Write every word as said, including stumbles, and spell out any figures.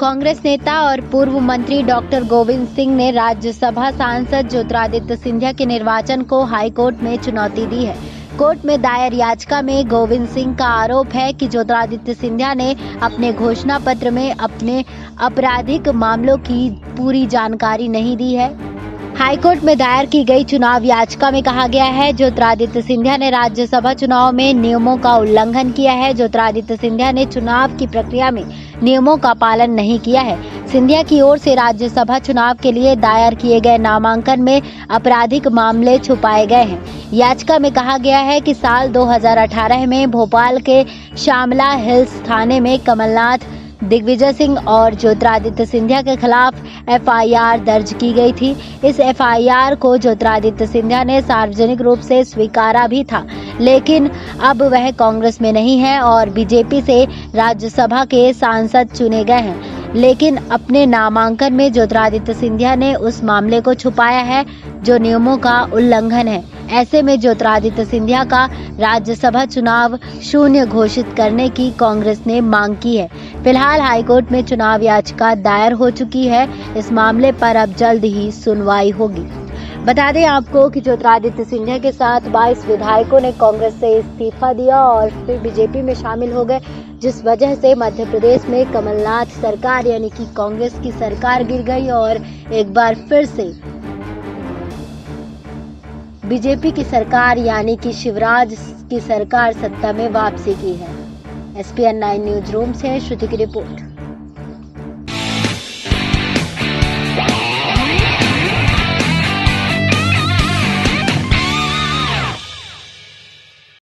कांग्रेस नेता और पूर्व मंत्री डॉक्टर गोविंद सिंह ने राज्यसभा सांसद ज्योतिरादित्य सिंधिया के निर्वाचन को हाईकोर्ट में चुनौती दी है। कोर्ट में दायर याचिका में गोविंद सिंह का आरोप है कि ज्योतिरादित्य सिंधिया ने अपने घोषणा पत्र में अपने आपराधिक मामलों की पूरी जानकारी नहीं दी है। हाईकोर्ट में दायर की गई चुनाव याचिका में कहा गया है, ज्योतिरादित्य सिंधिया ने राज्यसभा चुनाव में नियमों का उल्लंघन किया है। ज्योतिरादित्य सिंधिया ने चुनाव की प्रक्रिया में नियमों का पालन नहीं किया है। सिंधिया की ओर से राज्यसभा चुनाव के लिए दायर किए गए नामांकन में आपराधिक मामले छुपाए गए हैं। याचिका में कहा गया है कि साल दो हज़ार अठारह में भोपाल के श्यामला हिल्स थाने में कमलनाथ, दिग्विजय सिंह और ज्योतिरादित्य सिंधिया के खिलाफ एफ आई आर दर्ज की गई थी। इस एफ आई आर को ज्योतिरादित्य सिंधिया ने सार्वजनिक रूप से स्वीकारा भी था, लेकिन अब वह कांग्रेस में नहीं है और बी जे पी से राज्यसभा के सांसद चुने गए हैं। लेकिन अपने नामांकन में ज्योतिरादित्य सिंधिया ने उस मामले को छुपाया है जो नियमों का उल्लंघन है। ऐसे में ज्योतिरादित्य सिंधिया का राज्यसभा चुनाव शून्य घोषित करने की कांग्रेस ने मांग की है। फिलहाल हाईकोर्ट में चुनाव याचिका दायर हो चुकी है। इस मामले पर अब जल्द ही सुनवाई होगी। बता दें आपको कि ज्योतिरादित्य सिंधिया के साथ बाईस विधायकों ने कांग्रेस से इस्तीफा दिया और फिर बी जे पी में शामिल हो गए, जिस वजह से मध्य प्रदेश में कमलनाथ सरकार यानी कि कांग्रेस की सरकार गिर गई और एक बार फिर से बी जे पी की सरकार यानी कि शिवराज की सरकार सत्ता में वापसी की है। S P N nine news room से श्रुति की रिपोर्ट।